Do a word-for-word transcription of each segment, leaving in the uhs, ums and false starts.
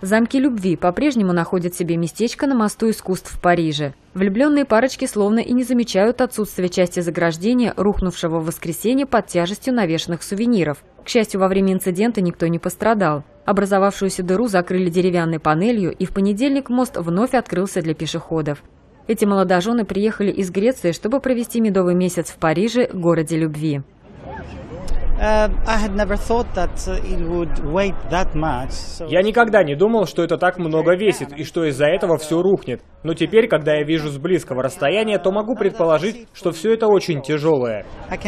Замки любви по-прежнему находят себе местечко на мосту искусств в Париже. Влюбленные парочки словно и не замечают отсутствия части заграждения, рухнувшего в воскресенье под тяжестью навешанных сувениров. К счастью, во время инцидента никто не пострадал. Образовавшуюся дыру закрыли деревянной панелью, и в понедельник мост вновь открылся для пешеходов. Эти молодожены приехали из Греции, чтобы провести медовый месяц в Париже, городе любви. Я никогда не думал, что это так много весит и что из-за этого все рухнет. Но теперь, когда я вижу с близкого расстояния, то могу предположить, что все это очень тяжелое.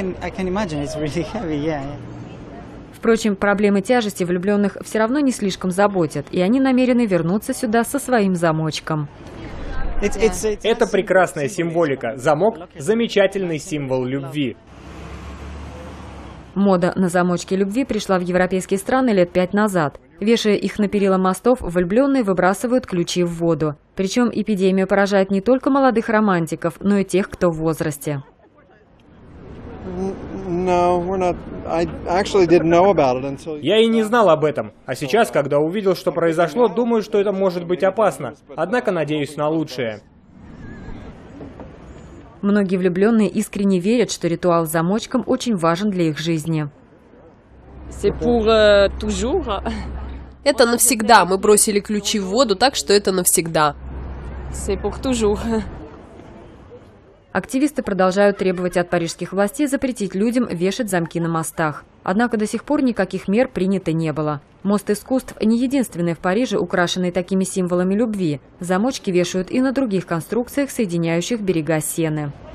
Впрочем, проблемы тяжести влюбленных все равно не слишком заботят, и они намерены вернуться сюда со своим замочком. Это прекрасная символика. Замок – замечательный символ любви. Мода на замочки любви пришла в европейские страны лет пять назад. Вешая их на перила мостов, влюбленные выбрасывают ключи в воду. Причем эпидемия поражает не только молодых романтиков, но и тех, кто в возрасте. Я и не знал об этом. А сейчас, когда увидел, что произошло, думаю, что это может быть опасно. Однако надеюсь на лучшее. Многие влюбленные искренне верят, что ритуал с замочком очень важен для их жизни. Это навсегда. Мы бросили ключи в воду, так что это навсегда. Активисты продолжают требовать от парижских властей запретить людям вешать замки на мостах. Однако до сих пор никаких мер принято не было. Мост искусств не единственный в Париже, украшенный такими символами любви. Замочки вешают и на других конструкциях, соединяющих берега Сены.